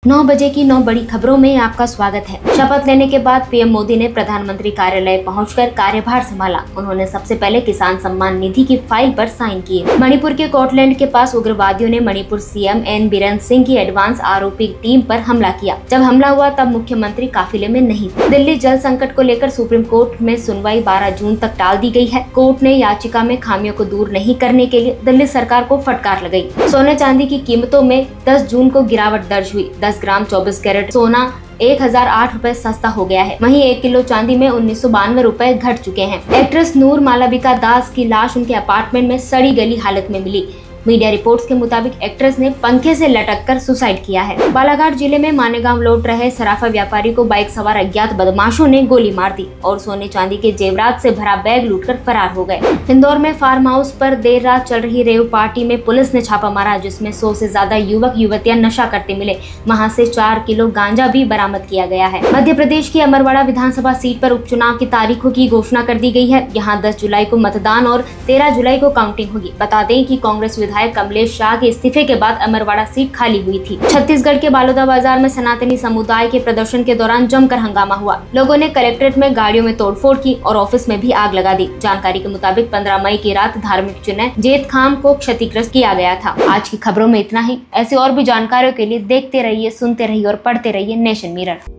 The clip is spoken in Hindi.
9 बजे की 9 बड़ी खबरों में आपका स्वागत है। शपथ लेने के बाद पीएम मोदी ने प्रधानमंत्री कार्यालय पहुंचकर कार्यभार संभाला। उन्होंने सबसे पहले किसान सम्मान निधि की फाइल पर साइन किए। मणिपुर के कोटलैंड के पास उग्रवादियों ने मणिपुर सीएम एन बीरेन सिंह की एडवांस आरोपी टीम पर हमला किया। जब हमला हुआ तब मुख्यमंत्री काफिले में नहीं थे। दिल्ली जल संकट को लेकर सुप्रीम कोर्ट में सुनवाई 12 जून तक टाल दी गई है। कोर्ट ने याचिका में खामियों को दूर नहीं करने के लिए दिल्ली सरकार को फटकार लगाई। सोने चांदी की कीमतों में 10 जून को गिरावट दर्ज हुई। 10 ग्राम 24 कैरेट सोना 1008 रुपए सस्ता हो गया है। वहीं 1 किलो चांदी में 1992 रुपए घट चुके हैं। एक्ट्रेस नूर मालविका दास की लाश उनके अपार्टमेंट में सड़ी गली हालत में मिली। मीडिया रिपोर्ट्स के मुताबिक एक्ट्रेस ने पंखे से लटककर सुसाइड किया है। बालाघाट जिले में मानेगांव लौट रहे सराफा व्यापारी को बाइक सवार अज्ञात बदमाशों ने गोली मार दी और सोने चांदी के जेवरात से भरा बैग लूटकर फरार हो गए। इंदौर में फार्म हाउस पर देर रात चल रही रेव पार्टी में पुलिस ने छापा मारा, जिसमें 100 से ज्यादा युवक युवतियां नशा करते मिले। वहां से 4 किलो गांजा भी बरामद किया गया है। मध्य प्रदेश की अमरवाड़ा विधानसभा सीट पर उपचुनाव की तारीखों की घोषणा कर दी गई है। यहाँ 10 जुलाई को मतदान और 13 जुलाई को काउंटिंग होगी। बता दें कि कांग्रेस विधायक कमलेश शाह के इस्तीफे के बाद अमरवाड़ा सीट खाली हुई थी। छत्तीसगढ़ के बालोदा बाजार में सनातनी समुदाय के प्रदर्शन के दौरान जमकर हंगामा हुआ। लोगों ने कलेक्ट्रेट में गाड़ियों में तोड़फोड़ की और ऑफिस में भी आग लगा दी। जानकारी के मुताबिक 15 मई की रात धार्मिक चिन्ह जेत खाम को क्षतिग्रस्त किया गया था। आज की खबरों में इतना ही। ऐसी और भी जानकारियों के लिए देखते रहिए, सुनते रहिए और पढ़ते रहिए नेशन मिरर।